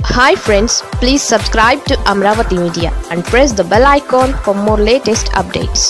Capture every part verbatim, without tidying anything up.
Hi friends, please subscribe to Amravati Media and press the bell icon for more latest updates.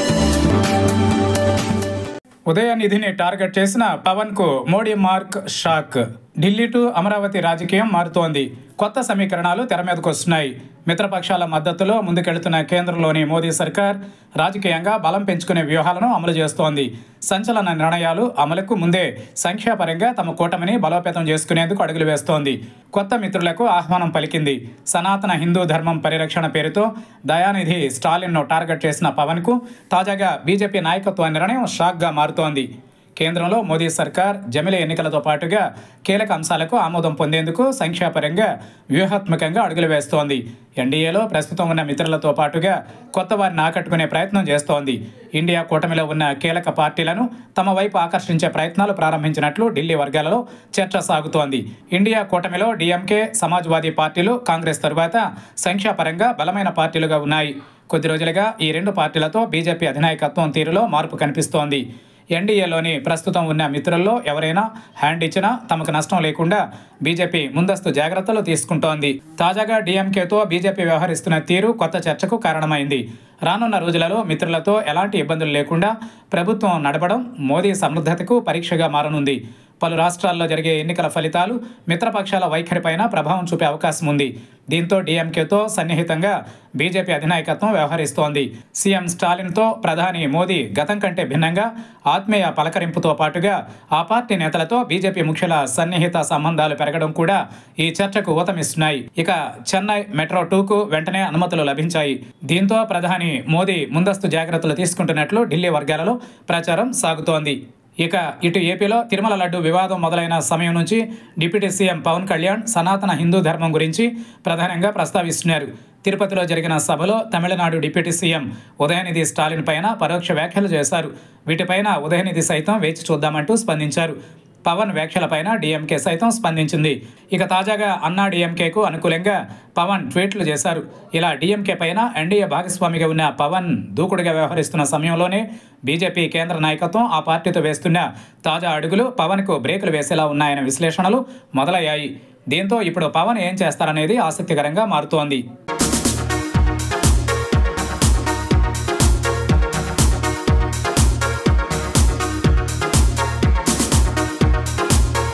ఉదయనిధిని target చేసిన పవన్ కు Modi mark shock. Delhi to Amaravati రాజకీయం మారుతోంది. కొత్త సమీకరణాలు తెర మీదకు వస్తున్నాయి. మిత్రపక్షాల మద్దతులో ముందుకెళ్తున్న కేంద్రంలోని మోదీ సర్కార్ రాజకీయంగా బలం పెంచుకునే వ్యూహాలను అమలు చేస్తోంది. సంచలన నిర్ణయాలు అమలుకు ముందే సంఖ్యాపరంగా తమ కూటమిని బలోపేతం చేసుకునేందుకు అడుగులు వేస్తోంది. కొత్త మిత్రులకు ఆహ్వానం పలికింది. సనాతన హిందూ ధర్మం పరిరక్షణ పేరుతో దయానిధి స్టాలిన్ను టార్గెట్ చేసిన పవన్కు తాజాగా బీజేపీ నాయకత్వ నిర్ణయం షాక్గా మారుతోంది. కేంద్రంలో మోదీ సర్కార్ జమిలి ఎన్నికలతో పాటుగా కీలక అంశాలకు ఆమోదం పొందేందుకు సంఖ్యాపరంగా వ్యూహాత్మకంగా అడుగులు వేస్తోంది. ఎన్డీఏలో ప్రస్తుతం ఉన్న మిత్రులతో పాటుగా కొత్త వారిని ఆకట్టుకునే ప్రయత్నం చేస్తోంది. ఇండియా కూటమిలో ఉన్న కీలక పార్టీలను తమ వైపు ఆకర్షించే ప్రయత్నాలు ప్రారంభించినట్లు ఢిల్లీ వర్గాలలో చర్చ సాగుతోంది. ఇండియా కూటమిలో డీఎంకే, సమాజ్వాదీ పార్టీలు కాంగ్రెస్ తరువాత సంఖ్యాపరంగా బలమైన పార్టీలుగా ఉన్నాయి. కొద్ది రోజులుగా ఈ రెండు పార్టీలతో బీజేపీ అధినాయకత్వం తీరులో మార్పు కనిపిస్తోంది. ఎన్డీఏలోని ప్రస్తుతం ఉన్న మిత్రుల్లో ఎవరైనా హ్యాండ్ ఇచ్చినా తమకు నష్టం లేకుండా బీజేపీ ముందస్తు జాగ్రత్తలు తీసుకుంటోంది. తాజాగా డీఎంకేతో బీజేపీ వ్యవహరిస్తున్న తీరు కొత్త చర్చకు కారణమైంది. రానున్న రోజులలో మిత్రులతో ఎలాంటి ఇబ్బందులు లేకుండా ప్రభుత్వం నడపడం మోదీ సమర్థతకు పరీక్షగా మారనుంది. పలు రాష్ట్రాల్లో జరిగే ఎన్నికల ఫలితాలు మిత్రపక్షాల వైఖరిపైన ప్రభావం చూపే అవకాశం ఉంది. దీంతో డీఎంకేతో సన్నిహితంగా బీజేపీ అధినాయకత్వం వ్యవహరిస్తోంది. సీఎం స్టాలిన్తో ప్రధాని మోదీ గతం కంటే భిన్నంగా ఆత్మీయ పలకరింపుతో పాటుగా ఆ పార్టీ నేతలతో బీజేపీ ముఖ్యుల సన్నిహిత సంబంధాలు పెరగడం కూడా ఈ చర్చకు ఊతమిస్తున్నాయి. ఇక చెన్నై మెట్రో టూకు వెంటనే అనుమతులు లభించాయి. దీంతో ప్రధాని మోదీ ముందస్తు జాగ్రత్తలు తీసుకుంటున్నట్లు ఢిల్లీ వర్గాలలో ప్రచారం సాగుతోంది. ఇక ఇటు ఏపీలో తిరుమల లడ్డు వివాదం మొదలైన సమయం నుంచి డిప్యూటీ సీఎం పవన్ కళ్యాణ్ సనాతన హిందూ ధర్మం గురించి ప్రధానంగా ప్రస్తావిస్తున్నారు. తిరుపతిలో జరిగిన సభలో తమిళనాడు డిప్యూటీ సీఎం ఉదయనిధి స్టాలిన్ పైన పరోక్ష వ్యాఖ్యలు చేశారు. వీటిపైన ఉదయనిధి సైతం వేచి చూద్దామంటూ స్పందించారు. పవన్ వ్యాఖ్యలపైన డీఎంకే సైతం స్పందించింది. ఇక తాజాగా అన్నా డీఎంకేకు అనుకూలంగా పవన్ ట్వీట్లు చేశారు. ఇలా డీఎంకే పైన ఎన్డీఏ భాగస్వామిగా ఉన్న పవన్ దూకుడుగా వ్యవహరిస్తున్న సమయంలోనే బీజేపీ కేంద్ర నాయకత్వం ఆ పార్టీతో వేస్తున్న తాజా అడుగులు పవన్కు బ్రేకులు వేసేలా ఉన్నాయనే విశ్లేషణలు మొదలయ్యాయి. దీంతో ఇప్పుడు పవన్ ఏం చేస్తారనేది ఆసక్తికరంగా మారుతోంది.